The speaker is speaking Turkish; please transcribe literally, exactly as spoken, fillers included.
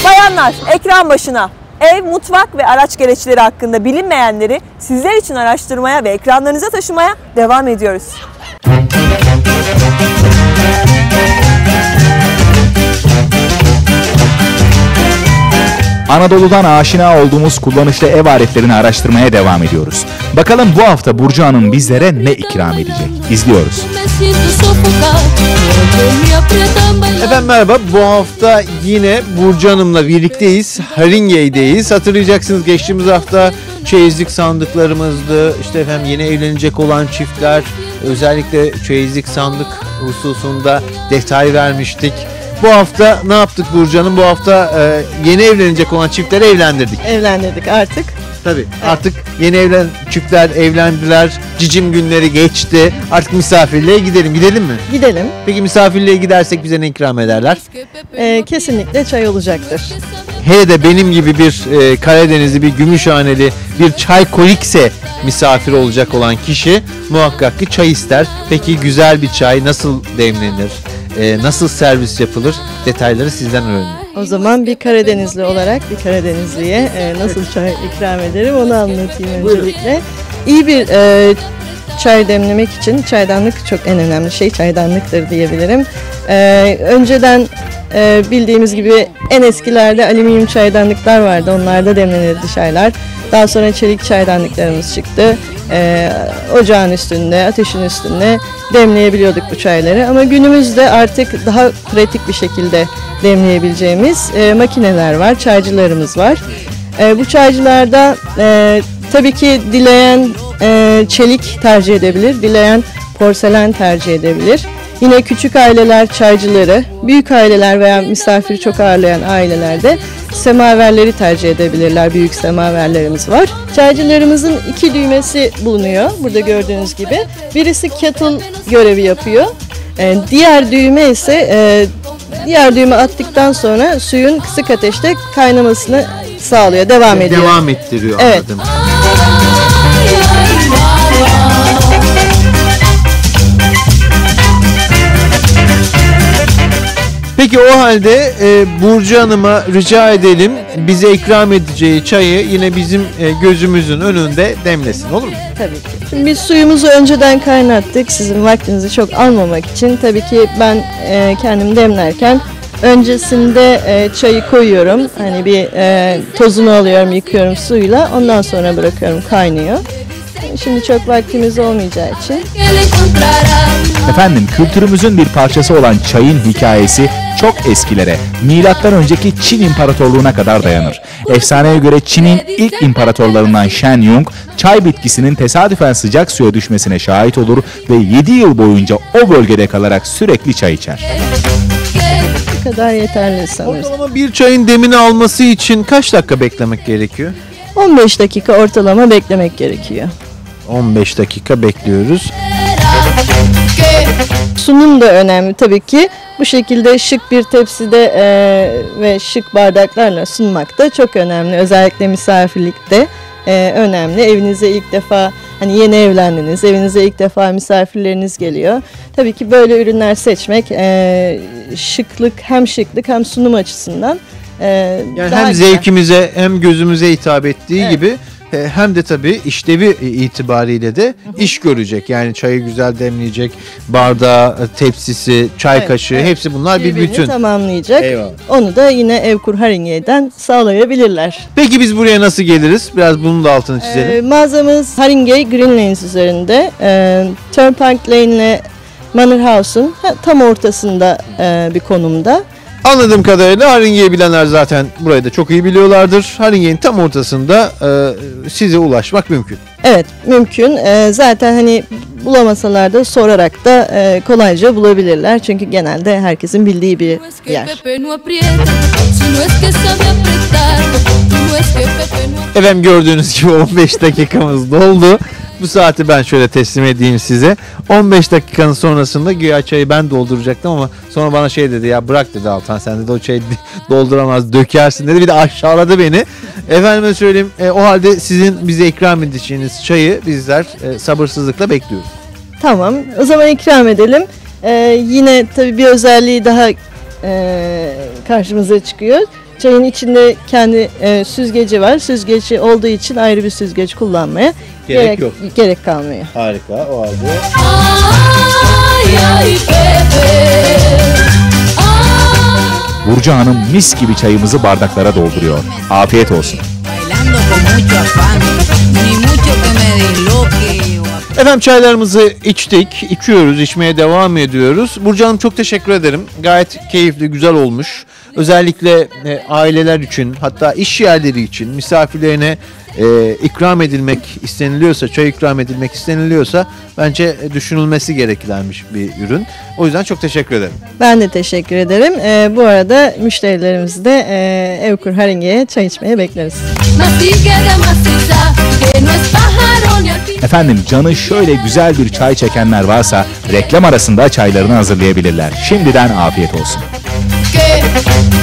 Bayanlar ekran başına. Ev, mutfak ve araç gereçleri hakkında bilinmeyenleri sizler için araştırmaya ve ekranlarınıza taşımaya devam ediyoruz. Anadolu'dan aşina olduğumuz kullanışlı ev aletlerini araştırmaya devam ediyoruz. Bakalım bu hafta Burcu Hanım bizlere ne ikram edecek? İzliyoruz. Efendim merhaba. Bu hafta yine Burcu Hanım'la birlikteyiz. Haringey'deyiz. Hatırlayacaksınız geçtiğimiz hafta çeyizlik sandıklarımızdı. İşte efendim yeni evlenecek olan çiftler, özellikle çeyizlik sandık hususunda detay vermiştik. Bu hafta ne yaptık Burcu Hanım? Bu hafta e, yeni evlenecek olan çiftleri evlendirdik. Evlendirdik artık. Tabii evet. Artık yeni evlen çiftler evlendiler. Cicim günleri geçti. Artık misafirliğe gidelim. Gidelim mi? Gidelim. Peki misafirliğe gidersek bize ne ikram ederler? Ee, kesinlikle çay olacaktır. Hele de benim gibi bir e, Karadenizli, bir Gümüşhaneli, bir çaykolikse misafir olacak olan kişi muhakkak ki çay ister. Peki güzel bir çay nasıl demlenir? Ee, nasıl servis yapılır? Detayları sizden öğrenelim. O zaman bir Karadenizli olarak bir Karadenizliye e, nasıl çay ikram ederim onu anlatayım öncelikle. İyi bir e, çay demlemek için çaydanlık çok en önemli şey çaydanlıktır diyebilirim. E, önceden e, bildiğimiz gibi en eskilerde alüminyum çaydanlıklar vardı. Onlarda demlenirdi çaylar. Daha sonra çelik çaydanlıklarımız çıktı. Ee, ocağın üstünde, ateşin üstünde demleyebiliyorduk bu çayları. Ama günümüzde artık daha pratik bir şekilde demleyebileceğimiz e, makineler var, çaycılarımız var. E, bu çaycılarda e, tabii ki dileyen e, çelik tercih edebilir, dileyen porselen tercih edebilir. Yine küçük aileler çaycıları, büyük aileler veya misafiri çok ağırlayan ailelerde semaverleri tercih edebilirler. Büyük semaverlerimiz var. Çaycılarımızın iki düğmesi bulunuyor. Burada gördüğünüz gibi. Birisi kettle görevi yapıyor. Ee, diğer düğme ise e, diğer düğme attıktan sonra suyun kısık ateşte kaynamasını sağlıyor. Devam ediyor. Devam ettiriyor. Evet. Anladım. Peki o halde e, Burcu Hanım'a rica edelim bize ikram edeceği çayı yine bizim e, gözümüzün önünde demlesin, olur mu? Tabii ki. Şimdi biz suyumuzu önceden kaynattık. Sizin vaktinizi çok almamak için tabii ki ben e, kendim demlerken öncesinde e, çayı koyuyorum. Hani bir e, tozunu alıyorum, yıkıyorum suyla. Ondan sonra bırakıyorum, kaynıyor. Şimdi çok vaktimiz olmayacağı için. Efendim kültürümüzün bir parçası olan çayın hikayesi çok eskilere, milattan önceki Çin İmparatorluğu'na kadar dayanır. Efsaneye göre Çin'in ilk imparatorlarından Shen Yong, çay bitkisinin tesadüfen sıcak suya düşmesine şahit olur ve yedi yıl boyunca o bölgede kalarak sürekli çay içer. Bu kadar yeterli sanırım. Ortalama bir çayın demini alması için kaç dakika beklemek gerekiyor? on beş dakika ortalama beklemek gerekiyor. on beş dakika bekliyoruz. Sunum da önemli tabii ki. Bu şekilde şık bir tepside e, ve şık bardaklarla sunmak da çok önemli. Özellikle misafirlikte e, önemli. Evinize ilk defa hani yeni evlendiniz, evinize ilk defa misafirleriniz geliyor. Tabii ki böyle ürünler seçmek e, şıklık hem şıklık hem sunum açısından e, yani daha hem güzel. zevkimize hem gözümüze hitap ettiği Evet. gibi hem de tabii işlevi itibariyle de iş görecek. Yani çayı güzel demleyecek, bardağı, tepsisi, çay Evet, kaşığı evet. hepsi bunlar bir Birbirini bütün. tamamlayacak. Eyvallah. Onu da yine Evkur Haringey'den sağlayabilirler. Peki biz buraya nasıl geliriz? Biraz bunun da altını çizelim. Ee, mağazamız Haringey Green Lanes üzerinde. Ee, Turnpike Lane ile Manor House'un tam ortasında e, bir konumda. Anladığım kadarıyla Haringey'i bilenler zaten burayı da çok iyi biliyorlardır. Haringey'in tam ortasında e, size ulaşmak mümkün. Evet, mümkün. Ee, zaten hani bulamasalar da sorarak da e, kolayca bulabilirler. Çünkü genelde herkesin bildiği bir yer. Efendim gördüğünüz gibi on beş dakikamız doldu. Bu saati ben şöyle teslim edeyim size. on beş dakikanın sonrasında güya çayı ben dolduracaktım ama sonra bana şey dedi, ya bırak dedi Altan, sen dedi o çayı dolduramaz, dökersin dedi. Bir de aşağıladı beni. Efendime söyleyeyim e, o halde sizin bize ikram edeceğiniz çayı bizler e, sabırsızlıkla bekliyoruz. Tamam, o zaman ikram edelim. Ee, yine tabii bir özelliği daha e, karşımıza çıkıyor. Çayın içinde kendi e, süzgeci var. Süzgeci olduğu için ayrı bir süzgeç kullanmaya Gerek gerek, yok. gerek kalmıyor. Harika, o halde. Burcu Hanım mis gibi çayımızı bardaklara dolduruyor. Afiyet olsun. Bailando con mucho afán, ni mucho que me disloque. Efendim çaylarımızı içtik, içiyoruz, içmeye devam ediyoruz. Burcu Hanım çok teşekkür ederim. Gayet keyifli, güzel olmuş. Özellikle e, aileler için, hatta iş yerleri için misafirlerine e, ikram edilmek isteniliyorsa, çay ikram edilmek isteniliyorsa bence düşünülmesi gerekilenmiş bir ürün. O yüzden çok teşekkür ederim. Ben de teşekkür ederim. E, bu arada müşterilerimizi de e, Evkur Haringe'ye çay içmeye bekleriz. Efendim canı şöyle güzel bir çay çekenler varsa reklam arasında çaylarını hazırlayabilirler. Şimdiden afiyet olsun. Que